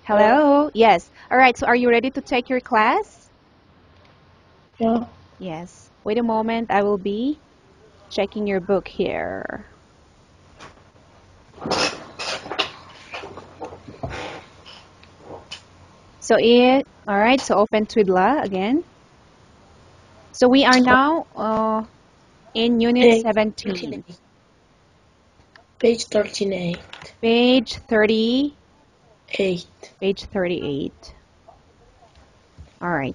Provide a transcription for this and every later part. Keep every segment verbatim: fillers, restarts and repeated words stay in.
Yeah. Hello? Yes. All right, so are you ready to take your class? Yeah. Yes. Wait a moment, I will be checking your book here. So it, all right, so open Twidla again. So we are now uh, in Unit Page seventeen, Page thirty-eight. page thirty, Eight. page thirty-eight. All right.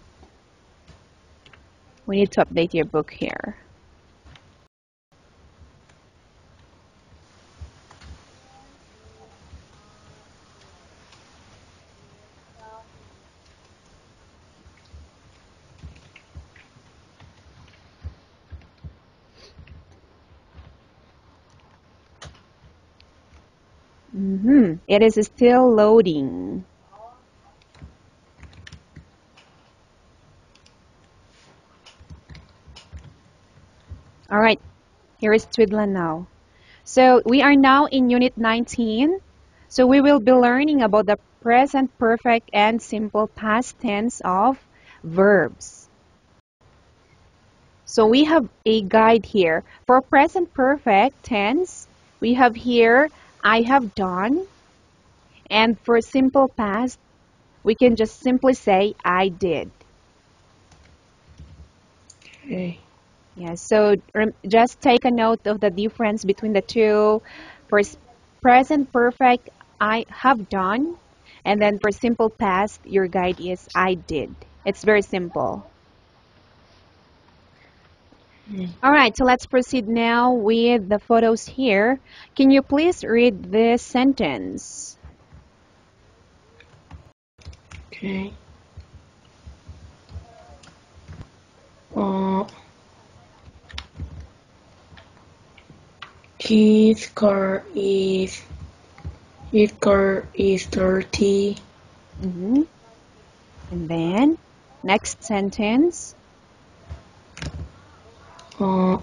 We need to update your book here. Mm-hmm. It is still loading. All right, here is Twidla now. So we are now in Unit nineteen. So we will be learning about the present perfect and simple past tense of verbs. So we have a guide here. For present perfect tense, we have here, I have done. And for simple past, we can just simply say, I did. Okay. Yeah, so just take a note of the difference between the two. For present perfect, I have done. And then for simple past, your guide is I did. It's very simple. Mm. All right, so let's proceed now with the photos here. Can you please read this sentence? Okay. Uh, his car is his car is dirty. Mm-hmm. And then, next sentence. Uh,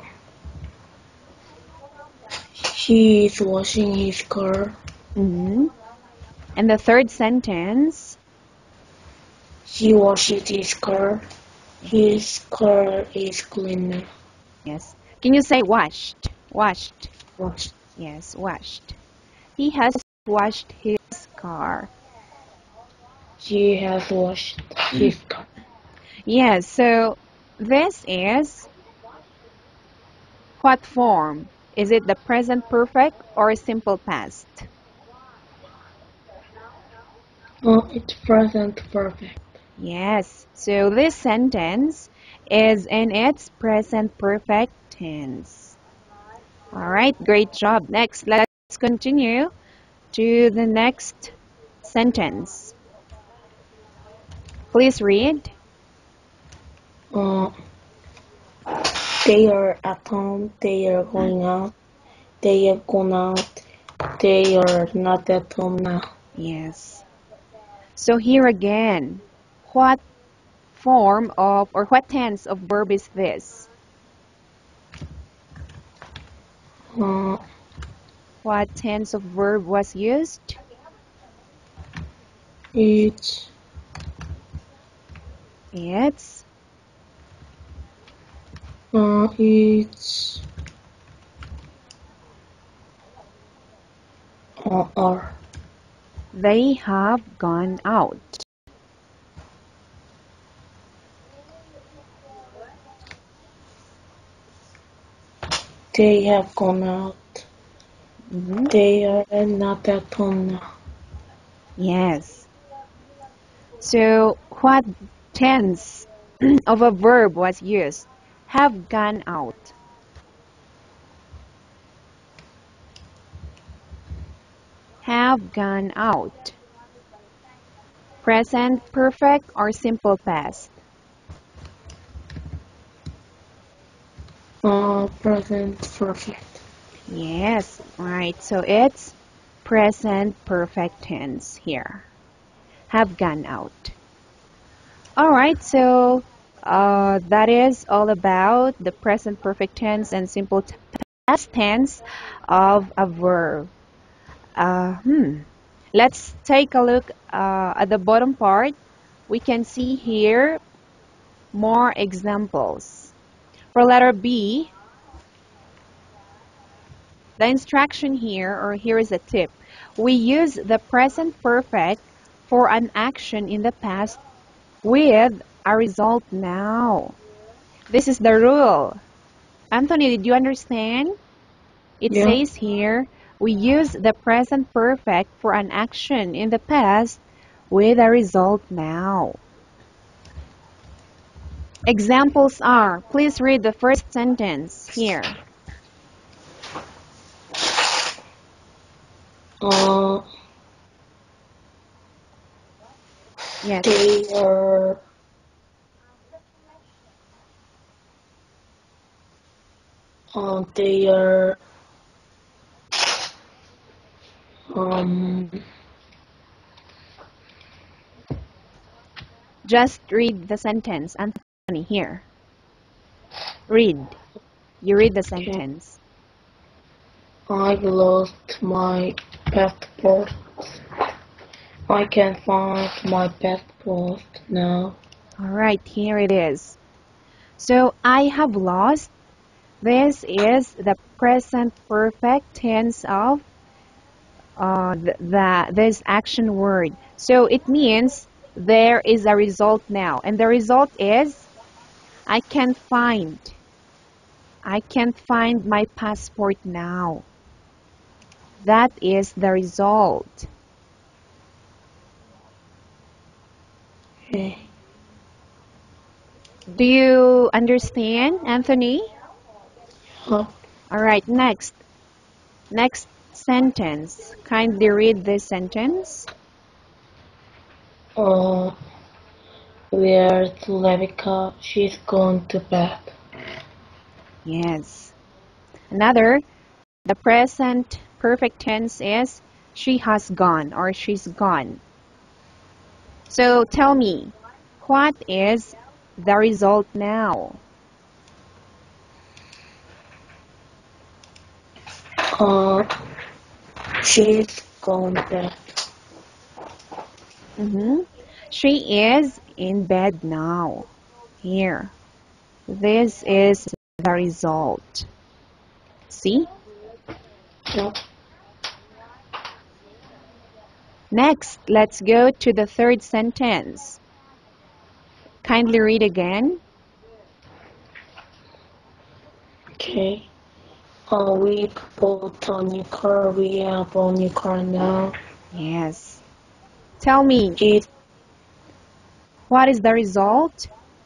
he is washing his car. Mm-hmm. And the third sentence. He washes his car. His car is clean. Yes. Can you say washed? Washed. Washed. Yes, washed. He has washed his car. She has washed his car. Yes, so this is what form? Is it the present perfect or simple past? Oh, it's present perfect. Yes, so this sentence is in its present perfect tense. All right, great job. Next, let's continue to the next sentence. Please read. Uh, they are at home. They are going out. They have gone out. They are not at home now. Yes. So here again, what form of or what tense of verb is this? Uh, What tense of verb was used? it's It's uh, it's uh, are. they have gone out. They have gone out. Mm-hmm. They are not at home now. Yes. So what tense of a verb was used? Have gone out. Have gone out. Present perfect or simple past? Uh, present perfect. Yes, right. So it's present perfect tense here. Have gone out. All right, so uh, that is all about the present perfect tense and simple past tense of a verb. Uh, hmm. Let's take a look uh, at the bottom part. We can see here more examples. For letter B, the instruction here, or here is a tip. We use the present perfect for an action in the past with a result now. This is the rule. Anthony, did you understand? It Yeah. says here, we use the present perfect for an action in the past with a result now. Examples are, please read the first sentence here. Uh, Yes. they are uh, they are um Just read the sentence, Anthony, here. Read. You read the okay. sentence. I lost my passport. I can't find my passport now. All right, here it is. So, I have lost. This is the present perfect tense of uh, the, the this action word. So, it means there is a result now. And the result is, I can't find. I can't find my passport now. That is the result. Okay. Do you understand, Anthony? Huh? All right, next. Next sentence. Kindly read this sentence. Uh, where's Levika? She's gone to bed. Yes. Another, the present perfect tense is she has gone or she's gone. So tell me, what is the result now? Uh, she's gone to bed. Mm-hmm. She is in bed now. Here. This is the result. See? Yep. Next, let's go to the third sentence. Kindly read again. Okay. Uh, we bought a new car. We have a new car now. Yes. Tell me, It what is the result?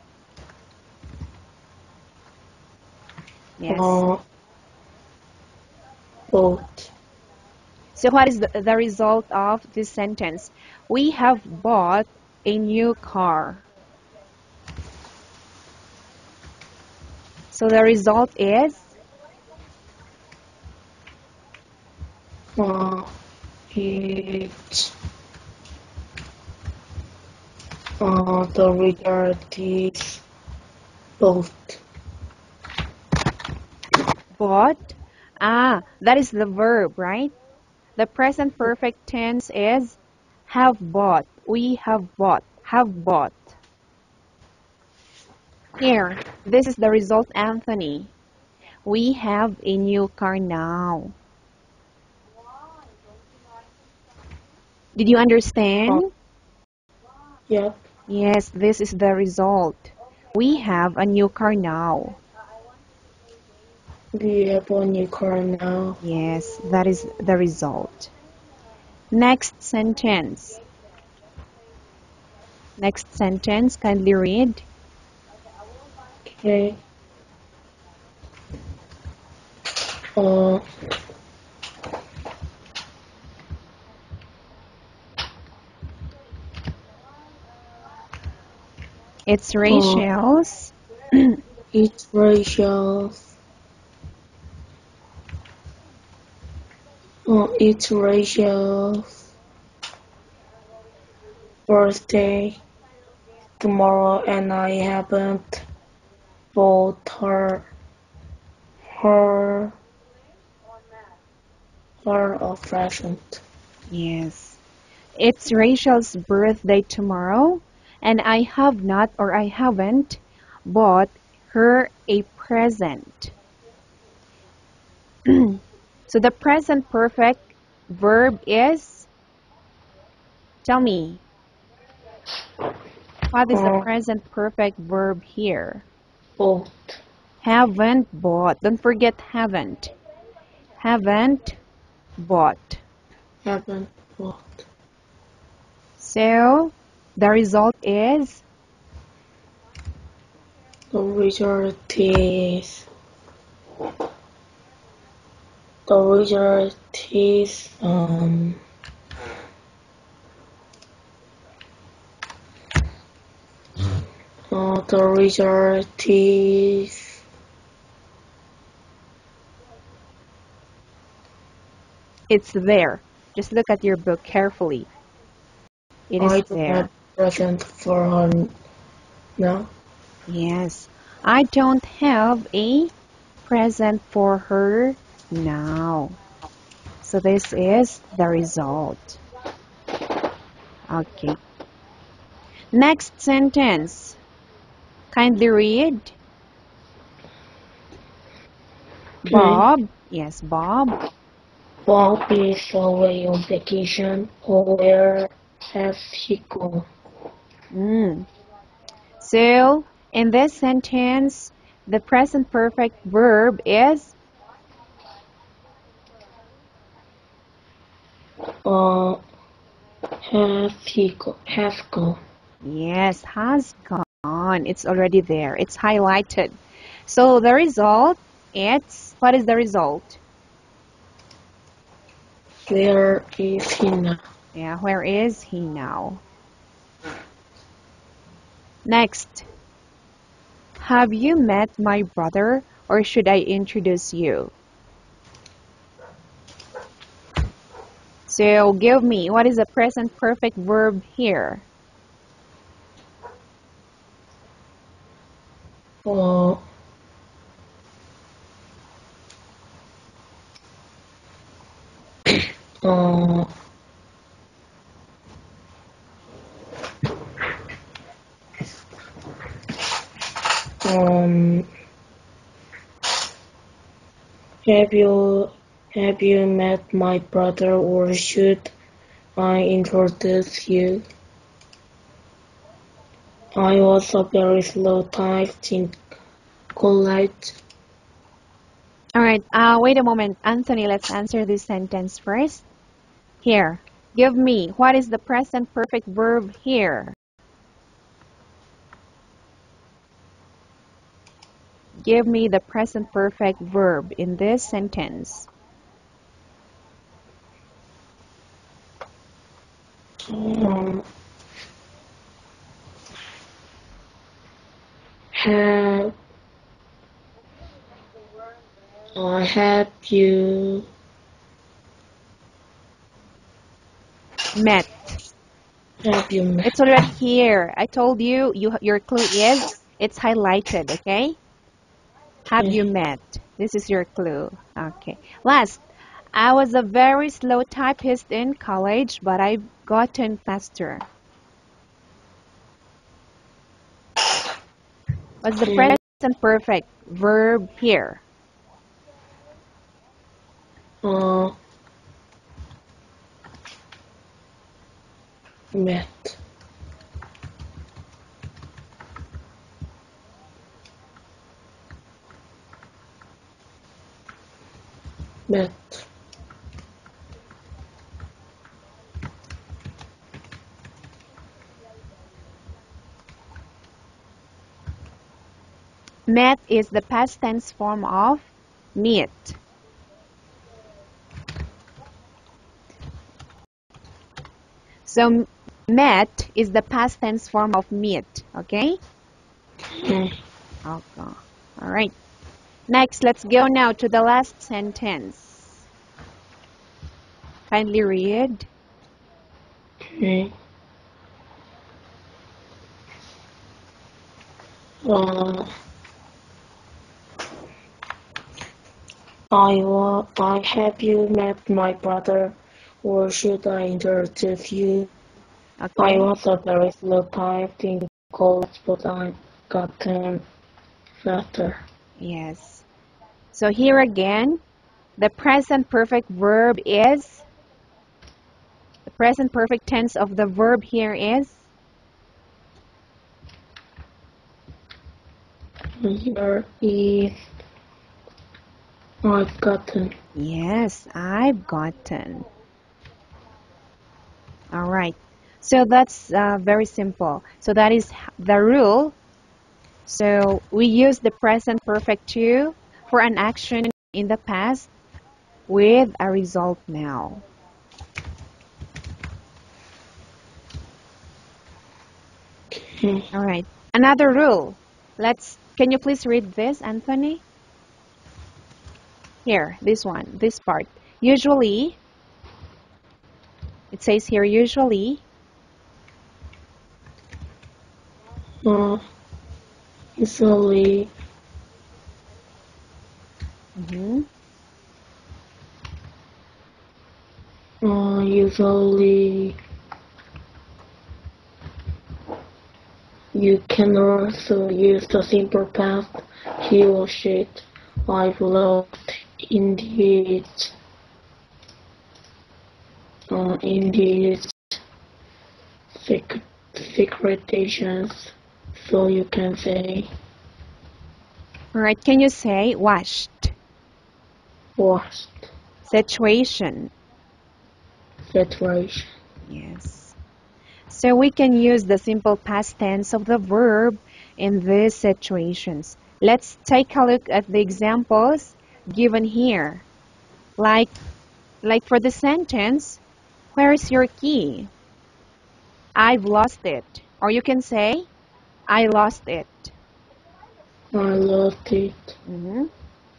Yes. uh, bought. So what is the, the result of this sentence? We have bought a new car. So the result is, Uh, it uh, the result is bought. bought. Ah, that is the verb, right? The present perfect tense is have bought. We have bought. Have bought. Here, this is the result, Anthony. We have a new car now. Did you Uh, understand? yep. Yes, this is the result. We have a new car now. We have a new car now. Yes, that is the result. Next sentence. Next sentence, kindly read. Okay. Uh, It's uh, Rachel's. it's Rachel's. Uh, it's Rachel's birthday tomorrow, and I haven't bought her her her a present. Yes. It's Rachel's birthday tomorrow, and I have not or I haven't bought her a present. So the present perfect verb is, tell me, what is the Uh, present perfect verb here? bought. Haven't bought. Don't forget haven't. Haven't bought. Haven't bought. So the result is, The result is. The result is um. Uh, the result is. it's there. Just look at your book carefully. It is I don't there. have present for her now. Yes. I don't have a present for her now. So this is the result. Okay. Next sentence. Kindly read. Okay. Bob. Yes, Bob. Bob is away on vacation. Where has he gone? Mm. So, in this sentence, the present perfect verb is Uh, has he go? Has gone. yes, has gone. It's already there. It's highlighted. So the result, it's, what is the result? Where is he now? Yeah, where is he now? Next, have you met my brother or should I introduce you? So give me, what is the present perfect verb here? Uh, uh, um, have you have you met my brother or should I introduce you? I was a very slow type in college. All right, uh, wait a moment. Anthony, let's answer this sentence first. Here, give me, what is the present perfect verb here? Give me the present perfect verb in this sentence. Um, have I have you Met. have you met? It's already here. I told you, you your clue is, it's highlighted, okay? Have you met? This is your clue. Okay. Last, I was a very slow typist in college, but I've gotten faster. What's the Okay. present perfect verb here? Uh, met. Met. Met is the past tense form of meet. So met is the past tense form of meet, okay? Mm. Okay. All right. Next, let's go now to the last sentence. Kindly read. Okay. Uh, I wa- I have you met my brother or should I introduce you? I Okay. was a very slow type in college, but I gotten faster. Yes. So here again, the present perfect verb is, the present perfect tense of the verb here is, Here is I've gotten. yes, I've gotten. All right. So that's uh, very simple. So that is the rule. So we use the present perfect to for an action in the past with a result now. Okay. All right. Another rule. Let's, can you please read this, Anthony? Here, this one, this part. Usually, it says here usually. Uh, usually, Mhm. uh, usually you can also use the simple past. He or she. I've looked in the uh, in the sec- secretations, so you can say All right. Can you say washed? washed Situation. situation. Yes. So we can use the simple past tense of the verb in these situations. Let's take a look at the examples given here. Like, like for the sentence, where is your key? I've lost it. Or you can say, I lost it. I lost it. Mhm.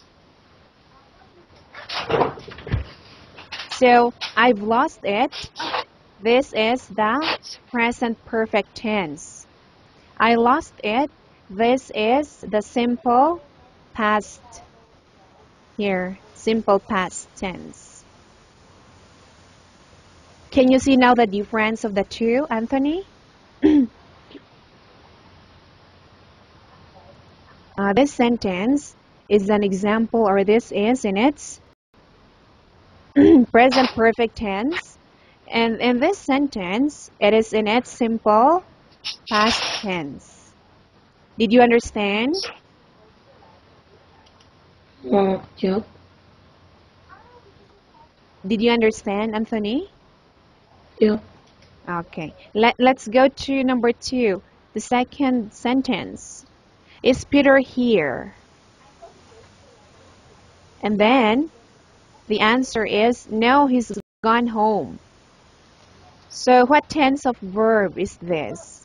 So, I've lost it. This is the present perfect tense. I lost it. This is the simple past here. Simple past tense. Can you see now the difference of the two, Anthony? Uh, this sentence is an example, or this is in its present perfect tense. And in this sentence, it is in its simple past tense. Did you understand? Uh, yep, Did you understand, Anthony? yep. Okay. Let, let's go to number two. The second sentence. Is Peter here? And then the answer is no, he's gone home. So what tense of verb is this?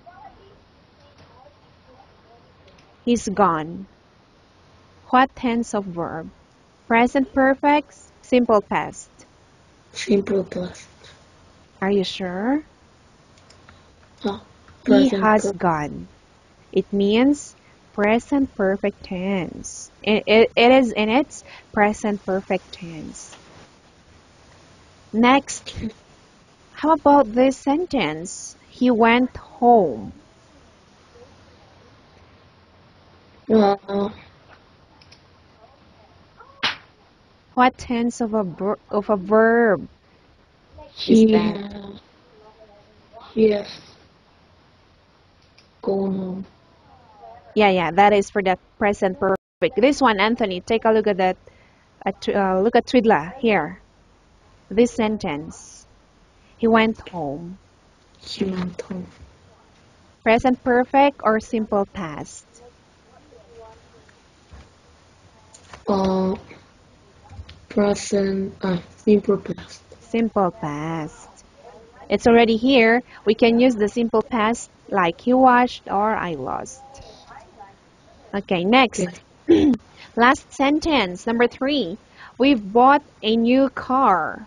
He's gone. What tense of verb? Present perfect, simple past. Simple past. Are you sure? Uh, He present has per- gone. It means present perfect tense. It, it, it is in its present perfect tense. Next, how about this sentence? He went home. Uh, What tense of a ver- of a verb is he that? has, he has gone home. Yeah, yeah, that is for the present perfect. This one, Anthony, take a look at that. At, uh, look at Twidla here. This sentence. He went home. He went home. Present perfect or simple past? Uh, present, uh, simple past. Simple past. It's already here. We can use the simple past like he washed or I lost. Okay, next. Okay. Last sentence, number three. We've bought a new car.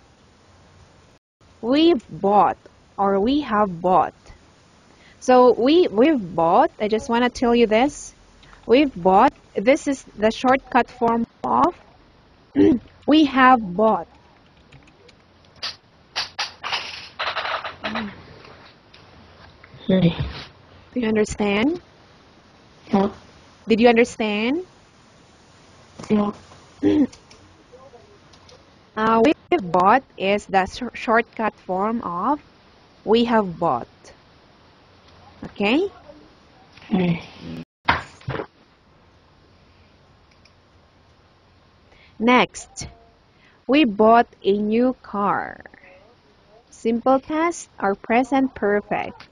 We've bought or we have bought. So we, we've bought, I just want to tell you this. We've bought, this is the shortcut form of we have bought. Okay. Do you understand? Yeah. Did you understand? Yeah. Uh, we've bought is the sh- shortcut form of we have bought. Okay? Okay. Next, we bought a new car. Simple past or present perfect?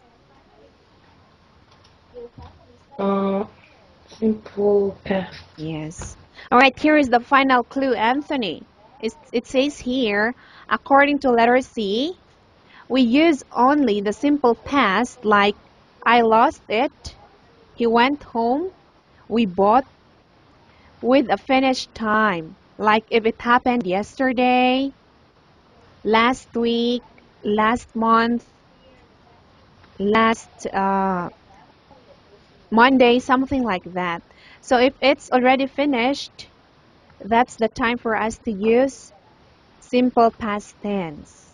Uh, simple past. Yes. All right, here is the final clue, Anthony. It's, it says here, according to letter C, we use only the simple past like I lost it, he went home, we bought, with a finished time. Like if it happened yesterday, last week, last month, last uh, Monday, something like that. So if it's already finished, that's the time for us to use simple past tense.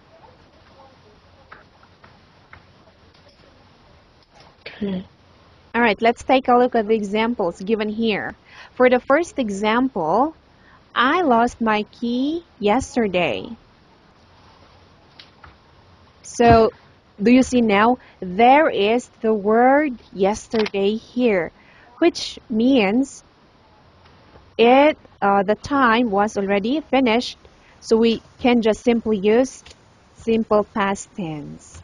Okay. All right, let's take a look at the examples given here. For the first example, I lost my key yesterday. So, do you see now? There is the word yesterday here, which means it uh, the time was already finished, so we can just simply use simple past tense.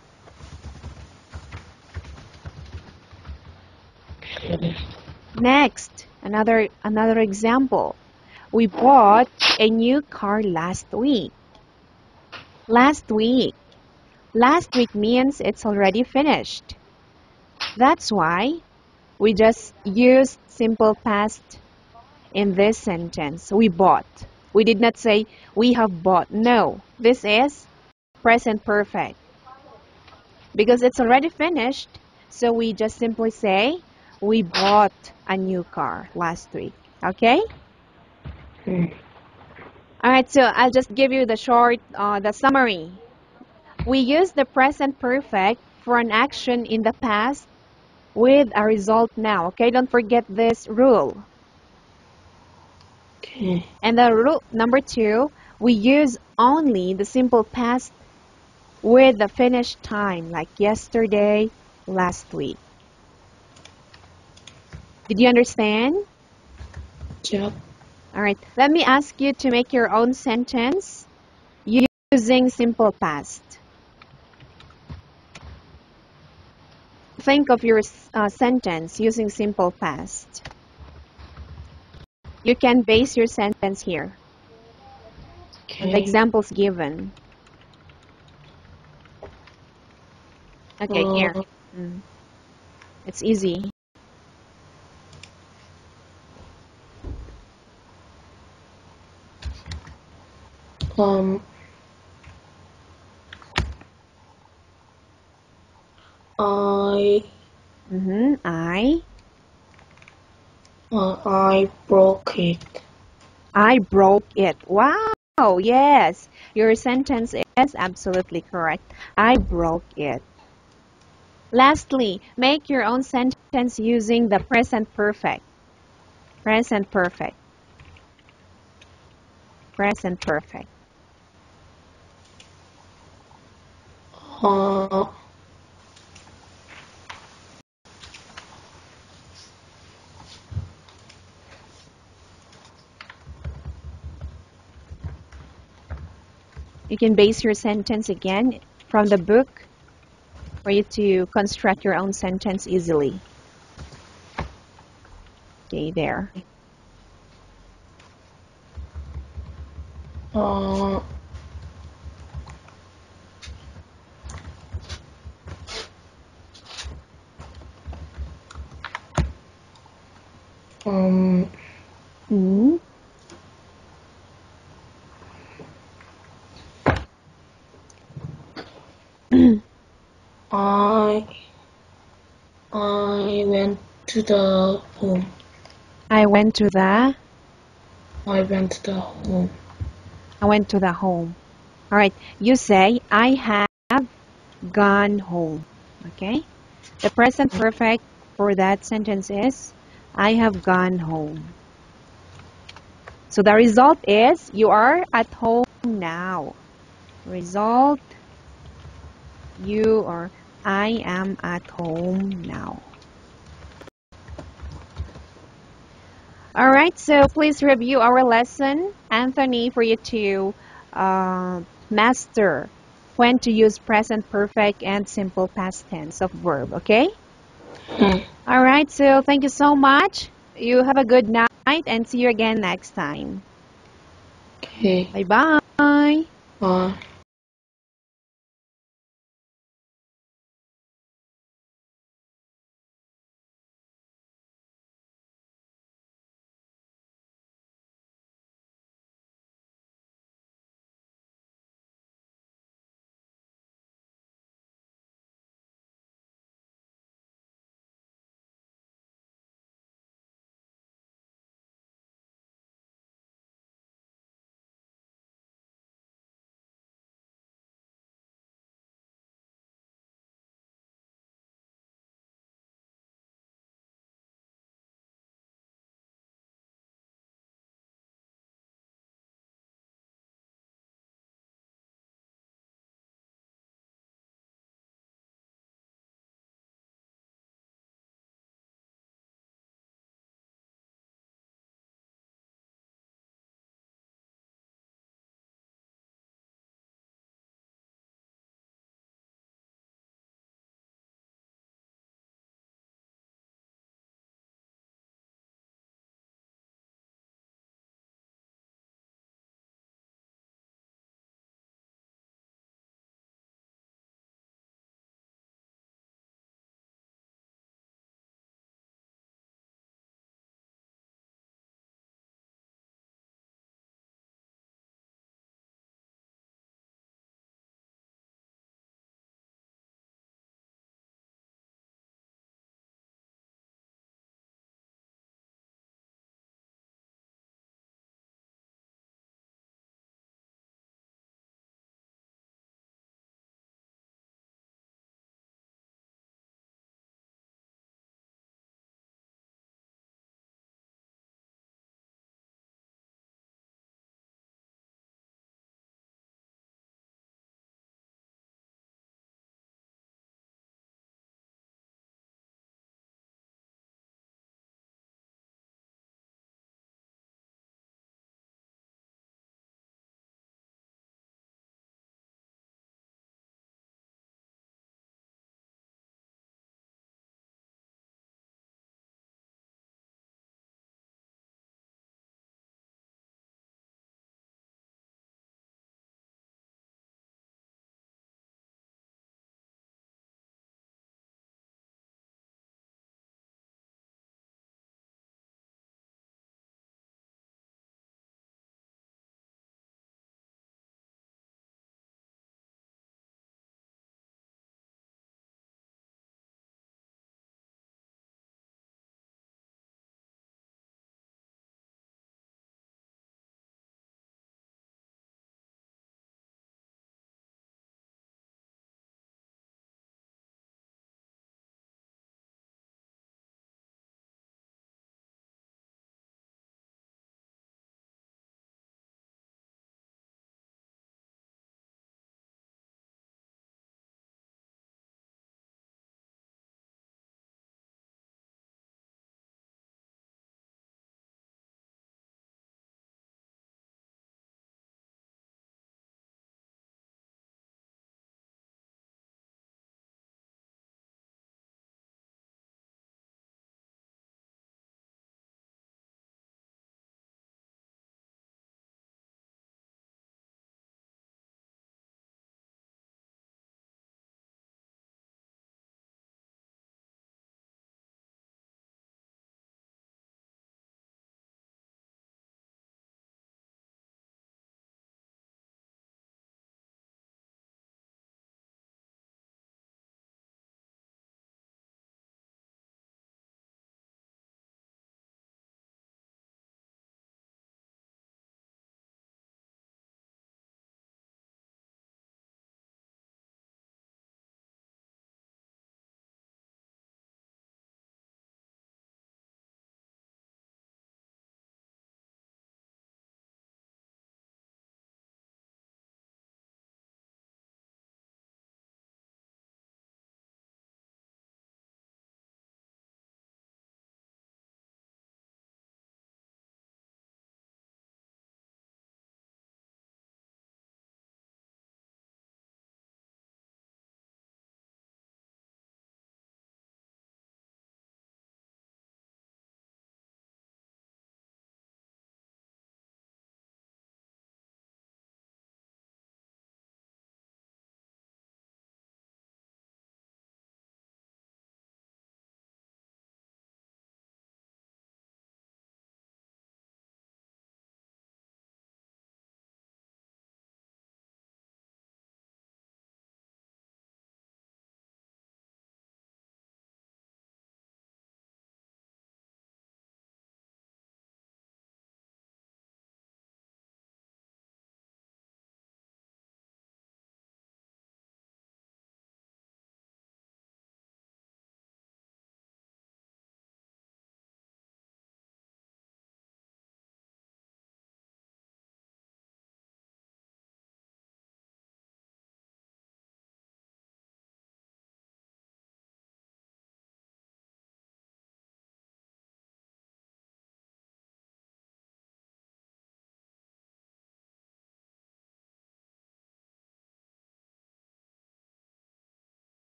Okay. Next, another another example. We bought a new car last week. Last week. Last week means it's already finished. That's why we just used simple past in this sentence. We bought. We did not say we have bought. No, this is present perfect because it's already finished. So we just simply say we bought a new car last week. Okay? Okay. All right, so I'll just give you the short, uh, the summary. We use the present perfect for an action in the past with a result now. Okay, don't forget this rule. Okay. And the rule number two, we use only the simple past with the finished time, like yesterday, last week. Did you understand? Yep. All right, let me ask you to make your own sentence using simple past. Think of your uh, sentence using simple past. You can base your sentence here on the Okay. examples given. Okay, here. Uh, Mm. It's easy. um, I, Mm-hmm. I uh, I broke it. I broke it. Wow, yes. Your sentence is absolutely correct. I broke it. Lastly, make your own sentence using the present perfect. Present perfect. Present perfect. Uh, You can base your sentence again from the book for you to construct your own sentence easily. Okay, there. uh, um, Mm. I, I went to the home. I went to the I went to the home. I went to the home. All right. You say I have gone home. Okay? The present perfect for that sentence is I have gone home. So the result is you are at home now. Result, you or I am at home now. Alright, so please review our lesson, Anthony, for you to uh, master when to use present perfect and simple past tense of verb, okay? Hmm. Alright, so thank you so much. You have a good night and see you again next time. Okay. Bye-bye. Bye.